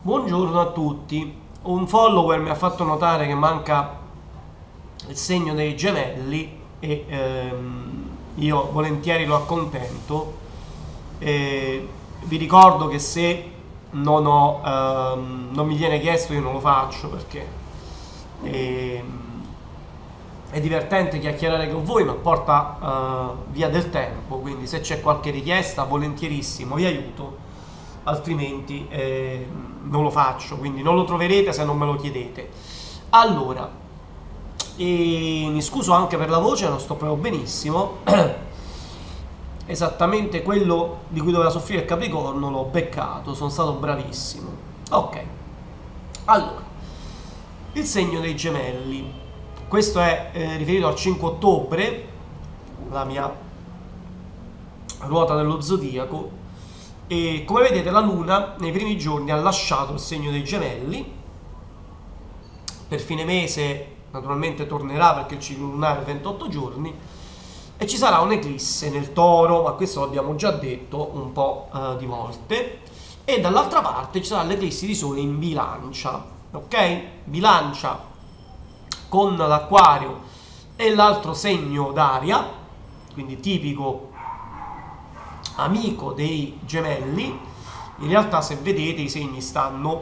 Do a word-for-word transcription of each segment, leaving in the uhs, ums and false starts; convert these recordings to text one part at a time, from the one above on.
Buongiorno a tutti. Un follower mi ha fatto notare che manca il segno dei gemelli e ehm, io volentieri lo accontento. E vi ricordo che se non, ho, ehm, non mi viene chiesto io non lo faccio perché ehm, è divertente chiacchierare con voi ma porta eh, via del tempo, quindi se c'è qualche richiesta volentierissimo vi aiuto, altrimenti eh, non lo faccio, quindi non lo troverete se non me lo chiedete. Allora, e mi scuso anche per la voce, non sto proprio benissimo. Esattamente quello di cui doveva soffrire il Capricorno l'ho beccato, sono stato bravissimo. Ok, allora, il segno dei gemelli. Questo è eh, riferito al cinque ottobre, la mia ruota dello zodiaco. E come vedete la luna nei primi giorni ha lasciato il segno dei gemelli. Per fine mese naturalmente tornerà perché il ciclo lunare è ventotto giorni e ci sarà un'eclisse nel toro, ma questo l'abbiamo già detto un po' eh, di volte. E dall'altra parte ci sarà l'eclissi di sole in bilancia, ok? Bilancia con l'acquario e l'altro segno d'aria, quindi tipico amico dei gemelli. In realtà se vedete i segni stanno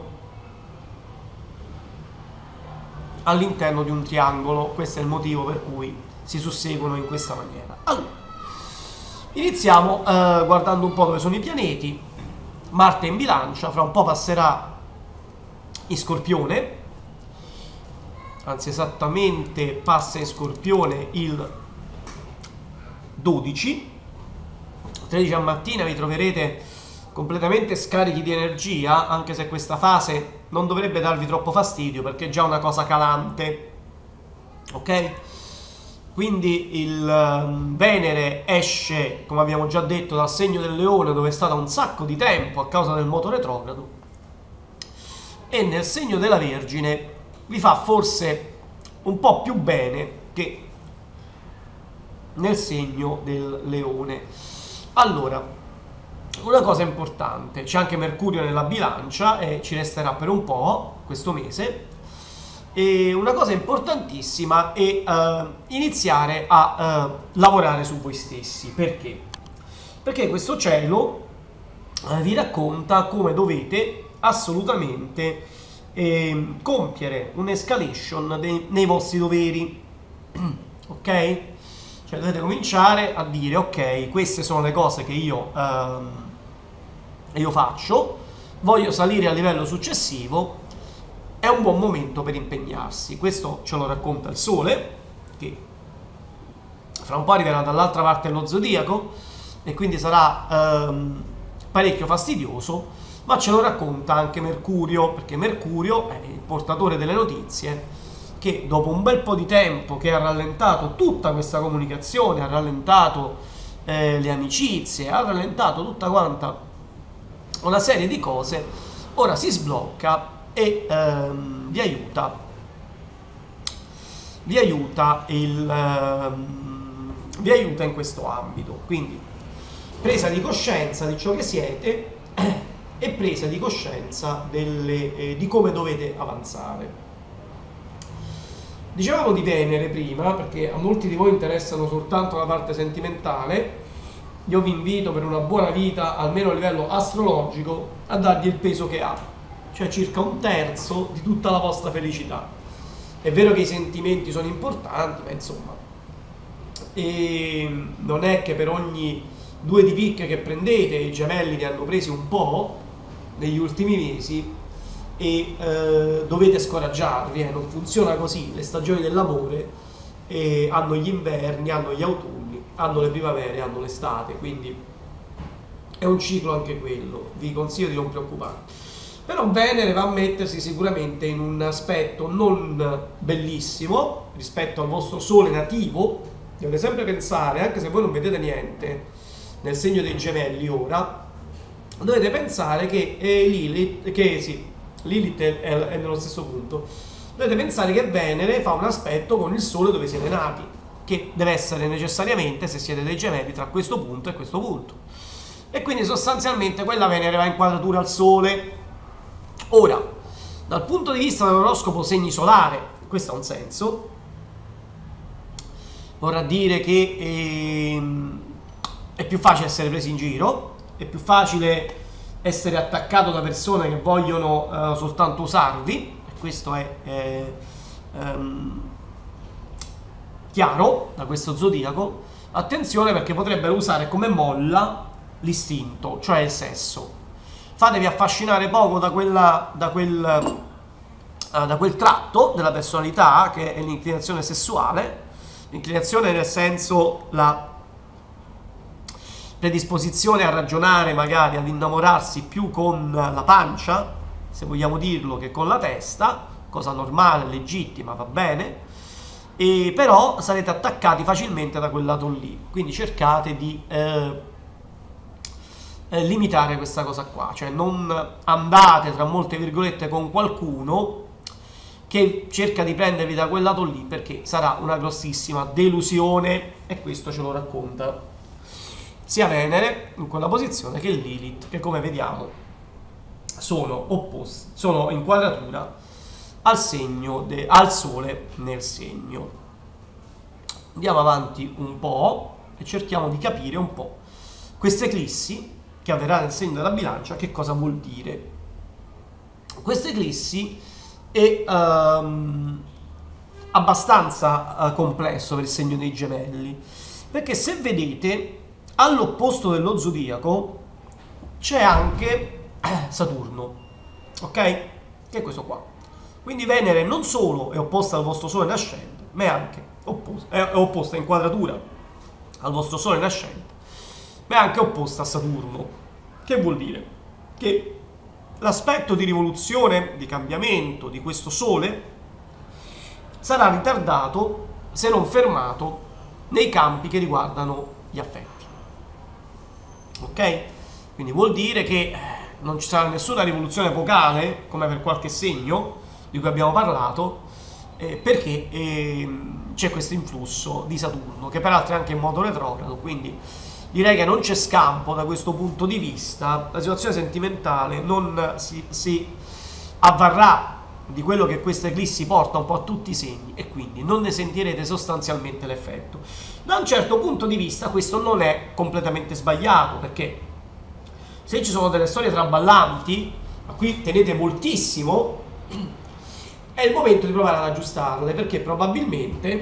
all'interno di un triangolo, questo è il motivo per cui si susseguono in questa maniera. Allora, iniziamo eh, guardando un po' dove sono i pianeti. Marte in bilancia, fra un po' passerà in Scorpione, anzi esattamente passa in Scorpione il dodici. tredici a mattina vi troverete completamente scarichi di energia, anche se questa fase non dovrebbe darvi troppo fastidio perché è già una cosa calante, ok? Quindi il um, Venere esce, come abbiamo già detto, dal segno del Leone, dove è stato un sacco di tempo a causa del moto retrogrado, e nel segno della Vergine vi fa forse un po' più bene che nel segno del Leone. Allora, una cosa importante, c'è anche Mercurio nella bilancia e ci resterà per un po' questo mese. E una cosa importantissima è uh, iniziare a uh, lavorare su voi stessi. Perché? Perché questo cielo uh, vi racconta come dovete assolutamente eh, compiere un'escalation dei, nei vostri doveri. Ok? Cioè dovete cominciare a dire ok, queste sono le cose che io, ehm, io faccio, voglio salire al livello successivo, è un buon momento per impegnarsi. Questo ce lo racconta il Sole, che fra un po' arriverà dall'altra parte dello zodiaco e quindi sarà ehm, parecchio fastidioso, ma ce lo racconta anche Mercurio, perché Mercurio è il portatore delle notizie, che dopo un bel po' di tempo che ha rallentato tutta questa comunicazione, ha rallentato eh, le amicizie, ha rallentato tutta quanta una serie di cose, ora si sblocca e ehm, vi aiuta vi aiuta il ehm, vi aiuta in questo ambito. Quindi presa di coscienza di ciò che siete e presa di coscienza delle, eh, di come dovete avanzare. Dicevamo di Venere prima, perché a molti di voi interessano soltanto la parte sentimentale. Io vi invito per una buona vita, almeno a livello astrologico, a dargli il peso che ha, cioè circa un terzo di tutta la vostra felicità. È vero che i sentimenti sono importanti, ma insomma, e non è che per ogni due di picche che prendete, i gemelli ne hanno presi un po' negli ultimi mesi, e eh, dovete scoraggiarvi, eh, non funziona così. Le stagioni dell'amore eh, hanno gli inverni, hanno gli autunni, hanno le primavere, hanno l'estate, quindi è un ciclo anche quello, vi consiglio di non preoccuparvi. Però Venere va a mettersi sicuramente in un aspetto non bellissimo rispetto al vostro Sole nativo. Dovete sempre pensare, anche se voi non vedete niente nel segno dei gemelli ora, dovete pensare che eh, Lilith, che sì, Lilith è, è nello stesso punto. Dovete pensare che Venere fa un aspetto con il Sole dove siete nati, che deve essere necessariamente, se siete dei gemelli, tra questo punto e questo punto. E quindi sostanzialmente quella Venere va in quadratura al Sole, Ora, dal punto di vista dell'oroscopo segni solare, questo ha un senso. Vorrà dire che ehm, è più facile essere presi in giro, è più facile essere attaccato da persone che vogliono eh, soltanto usarvi, e questo è eh, ehm, chiaro da questo zodiaco. Attenzione, perché potrebbero usare come molla l'istinto, cioè il sesso. Fatevi affascinare poco da, quella, da, quel, uh, da quel tratto della personalità che è l'inclinazione sessuale, l'inclinazione nel senso la predisposizione a ragionare, magari ad innamorarsi più con la pancia, se vogliamo dirlo, che con la testa, cosa normale, legittima, va bene, e però sarete attaccati facilmente da quel lato lì, quindi cercate di eh, eh, limitare questa cosa qua, cioè non andate tra molte virgolette con qualcuno che cerca di prendervi da quel lato lì, perché sarà una grossissima delusione, e questo ce lo racconta sia Venere in quella posizione che Lilith, che come vediamo sono opposti, sono in quadratura al segno de, al Sole nel segno. Andiamo avanti un po' e cerchiamo di capire un po' questa eclissi che avverrà nel segno della Bilancia, che cosa vuol dire. Questa eclissi è um, abbastanza uh, complesso per il segno dei Gemelli, perché se vedete all'opposto dello zodiaco c'è anche Saturno, ok? Che è questo qua. Quindi Venere non solo è opposta al vostro Sole nascente, ma è anche opposta, è opposta in quadratura al vostro Sole nascente, ma è anche opposta a Saturno. Che vuol dire? Che l'aspetto di rivoluzione, di cambiamento di questo Sole sarà ritardato, se non fermato, nei campi che riguardano gli affetti. Ok? Quindi vuol dire che non ci sarà nessuna rivoluzione epocale, come per qualche segno di cui abbiamo parlato, eh, perché eh, c'è questo influsso di Saturno, che peraltro è anche in modo retrogrado, quindi direi che non c'è scampo da questo punto di vista. La situazione sentimentale non si, si avvarrà di quello che questa eclissi porta un po' a tutti i segni, e quindi non ne sentirete sostanzialmente l'effetto. Da un certo punto di vista questo non è completamente sbagliato, perché se ci sono delle storie traballanti, ma qui tenete moltissimo, è il momento di provare ad aggiustarle, perché probabilmente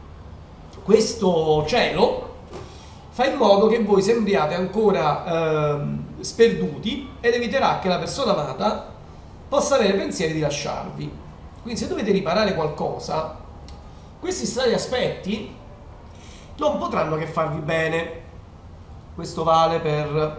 questo cielo fa in modo che voi sembriate ancora eh, sperduti, ed eviterà che la persona amata possa avere pensieri di lasciarvi. Quindi se dovete riparare qualcosa, questi strani aspetti non potranno che farvi bene. Questo vale per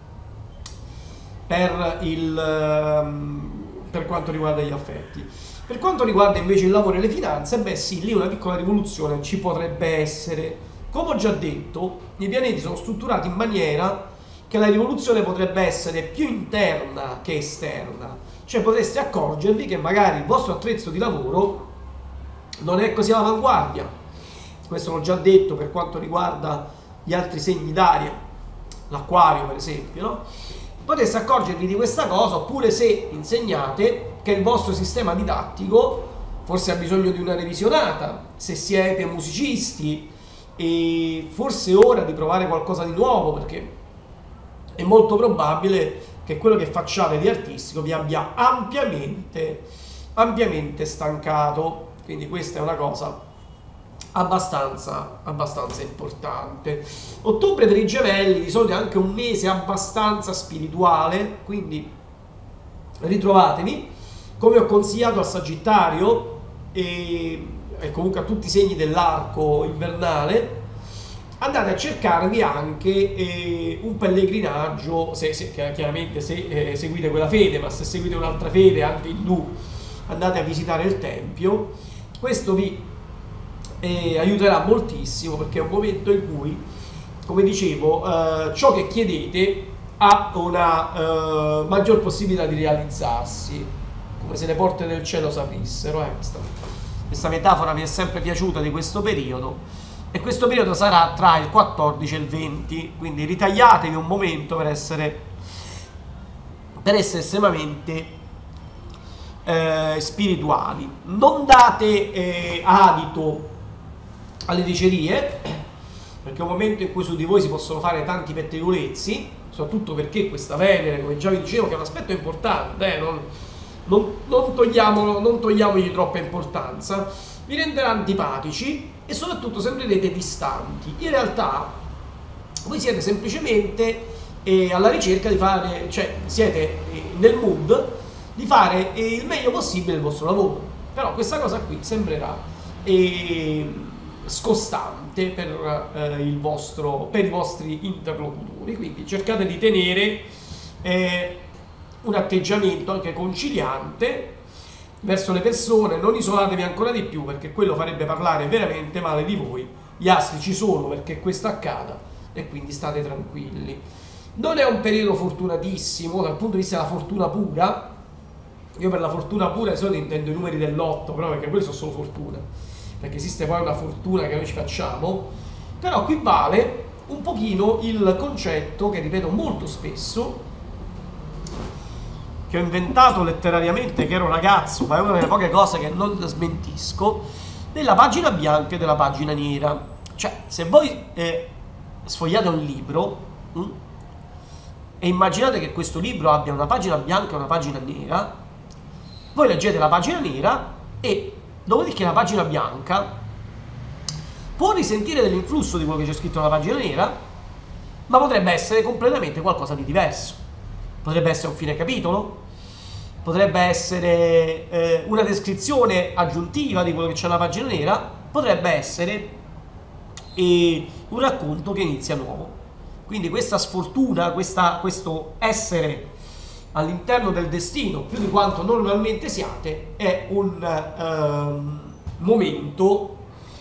per il per quanto riguarda gli affetti. Per quanto riguarda invece il lavoro e le finanze, beh sì, lì una piccola rivoluzione ci potrebbe essere. Come ho già detto, i pianeti sono strutturati in maniera che la rivoluzione potrebbe essere più interna che esterna, cioè potreste accorgervi che magari il vostro attrezzo di lavoro non è così all'avanguardia. Questo l'ho già detto per quanto riguarda gli altri segni d'aria, l'acquario per esempio, no? Potreste accorgervi di questa cosa, oppure se insegnate che il vostro sistema didattico forse ha bisogno di una revisionata, se siete musicisti e forse è ora di provare qualcosa di nuovo, perché è molto probabile che quello che facciate di artistico vi abbia ampiamente ampiamente stancato. Quindi questa è una cosa abbastanza abbastanza importante. Ottobre per i Gemelli di solito è anche un mese abbastanza spirituale, quindi ritrovatevi, come ho consigliato al Sagittario e, e comunque a tutti i segni dell'arco invernale, andate a cercarvi anche eh, un pellegrinaggio, se, se, chiaramente se eh, seguite quella fede, ma se seguite un'altra fede, anche indù, andate a visitare il tempio. Questo vi eh, aiuterà moltissimo, perché è un momento in cui, come dicevo, eh, ciò che chiedete ha una eh, maggior possibilità di realizzarsi, come se le porte del cielo s'aprissero. Eh, questa, questa metafora mi è sempre piaciuta di questo periodo. E questo periodo sarà tra il quattordici e il venti, quindi ritagliatevi un momento per essere, per essere estremamente eh, spirituali. Non date eh, adito alle dicerie, perché è un momento in cui su di voi si possono fare tanti pettegolezzi, soprattutto perché questa Venere, come già vi dicevo, che è un aspetto importante, eh, non, non, non, togliamolo, non togliamogli troppa importanza, vi renderà antipatici e soprattutto sembrerete distanti. In realtà voi siete semplicemente eh, alla ricerca di fare, cioè siete eh, nel mood di fare eh, il meglio possibile il vostro lavoro, però questa cosa qui sembrerà eh, scostante per, eh, il vostro, per i vostri interlocutori, quindi cercate di tenere eh, un atteggiamento anche conciliante verso le persone, non isolatevi ancora di più perché quello farebbe parlare veramente male di voi. Gli astri ci sono perché questo accada e quindi state tranquilli. Non è un periodo fortunatissimo dal punto di vista della fortuna pura. Io per la fortuna pura di solito intendo i numeri del lotto, però perché quelli sono solo fortuna, perché esiste poi una fortuna che noi ci facciamo. Però qui vale un pochino il concetto che ripeto molto spesso, che ho inventato letterariamente che ero ragazzo, ma è una delle poche cose che non smentisco, della pagina bianca e della pagina nera. Cioè, se voi eh, sfogliate un libro mh, e immaginate che questo libro abbia una pagina bianca e una pagina nera, voi leggete la pagina nera e dopodiché la pagina bianca può risentire dell'influsso di quello che c'è scritto nella pagina nera, ma potrebbe essere completamente qualcosa di diverso. Potrebbe essere un fine capitolo, potrebbe essere eh, una descrizione aggiuntiva di quello che c'è nella pagina nera, potrebbe essere eh, un racconto che inizia nuovo. Quindi questa sfortuna, questa, questo essere all'interno del destino più di quanto normalmente siate, è un eh, momento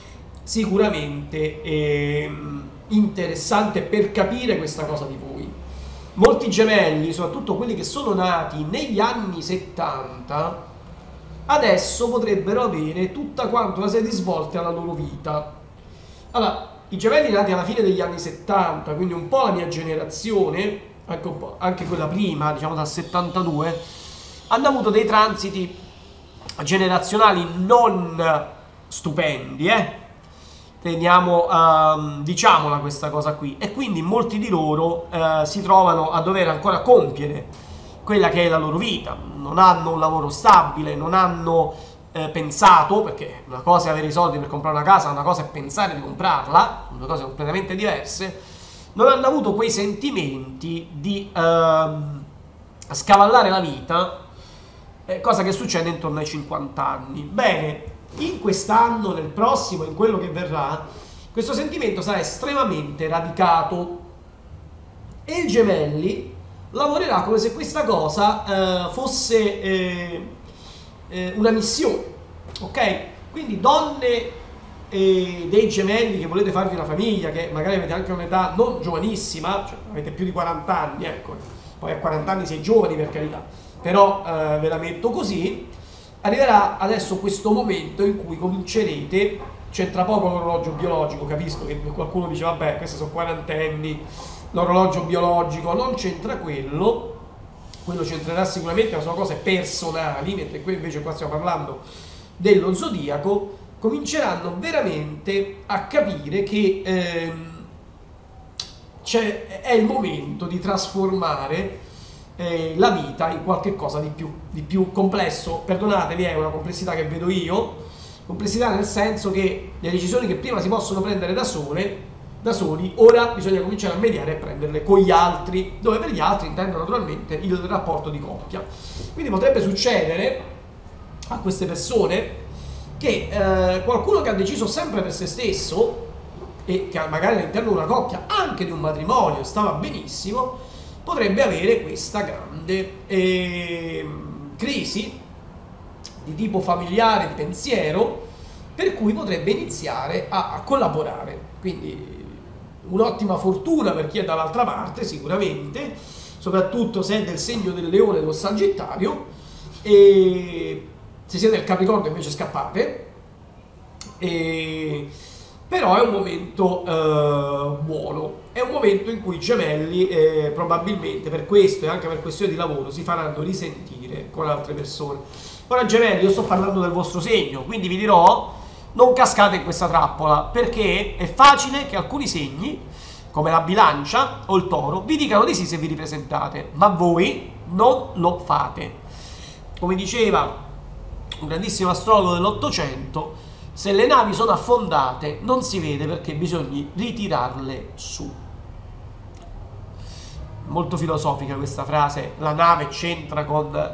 sicuramente eh, interessante per capire questa cosa di voi. Molti gemelli, soprattutto quelli che sono nati negli anni settanta, adesso potrebbero avere tutta quanto una serie di svolte alla loro vita. Allora, i gemelli nati alla fine degli anni settanta, quindi un po' la mia generazione, anche, un po', anche quella prima, diciamo dal settantadue, hanno avuto dei transiti generazionali non stupendi, eh? Teniamo, uh, diciamola questa cosa qui, e quindi molti di loro uh, si trovano a dover ancora compiere quella che è la loro vita, non hanno un lavoro stabile, non hanno uh, pensato, perché una cosa è avere i soldi per comprare una casa, una cosa è pensare di comprarla, due cose completamente diverse, non hanno avuto quei sentimenti di uh, scavallare la vita, eh, cosa che succede intorno ai cinquanta anni. Bene, in quest'anno, nel prossimo, in quello che verrà, questo sentimento sarà estremamente radicato e il Gemelli lavorerà come se questa cosa eh, fosse eh, eh, una missione, ok? Quindi donne eh, dei Gemelli che volete farvi una famiglia, che magari avete anche un'età non giovanissima, cioè avete più di quaranta anni, ecco, poi a quaranta anni sei giovani per carità, però eh, ve la metto così. Arriverà adesso questo momento in cui comincerete, c'entra poco l'orologio biologico, capisco che qualcuno dice vabbè questi sono quarantenni, l'orologio biologico, non c'entra quello, quello c'entrerà sicuramente, ma sono cose personali, mentre qui invece qua stiamo parlando dello zodiaco, cominceranno veramente a capire che ehm, c'è, è il momento di trasformare Eh, la vita in qualche cosa di più, di più complesso. Perdonatevi, è una complessità che vedo io, complessità nel senso che le decisioni che prima si possono prendere da sole, da soli, ora bisogna cominciare a mediare e prenderle con gli altri, dove per gli altri intendo naturalmente il rapporto di coppia. Quindi potrebbe succedere a queste persone che eh, qualcuno che ha deciso sempre per se stesso e che magari all'interno di una coppia, anche di un matrimonio, stava benissimo, potrebbe avere questa grande eh, crisi di tipo familiare, di pensiero, per cui potrebbe iniziare a, a collaborare. Quindi un'ottima fortuna per chi è dall'altra parte sicuramente, soprattutto se è del segno del leone o del sagittario, e se siete del capricorno invece scappate, e però è un momento eh, buono, è un momento in cui i gemelli eh, probabilmente per questo e anche per questioni di lavoro si faranno risentire con altre persone. Ora gemelli, io sto parlando del vostro segno, quindi vi dirò, non cascate in questa trappola, perché è facile che alcuni segni, come la bilancia o il toro, vi dicano di sì se vi ripresentate, ma voi non lo fate. Come diceva un grandissimo astrologo dell'Ottocento, se le navi sono affondate non si vede perché bisogna ritirarle su. Molto filosofica questa frase, la nave c'entra con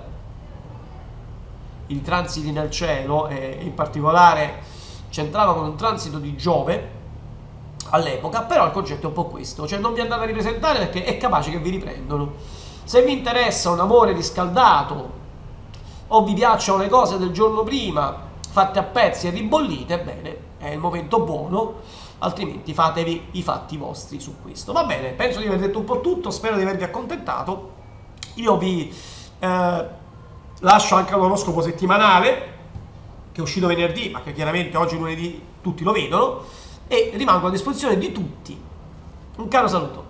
i transiti nel cielo e in particolare c'entrava con un transito di Giove all'epoca, però il concetto è un po' questo, cioè non vi andate a ripresentare perché è capace che vi riprendono. Se vi interessa un amore riscaldato o vi piacciono le cose del giorno prima fatte a pezzi e ribollite, bene, è il momento buono, altrimenti fatevi i fatti vostri su questo. Va bene, penso di aver detto un po' tutto, spero di avervi accontentato. Io vi eh, lascio anche l'oroscopo settimanale che è uscito venerdì, ma che chiaramente oggi lunedì tutti lo vedono, e rimango a disposizione di tutti. Un caro saluto.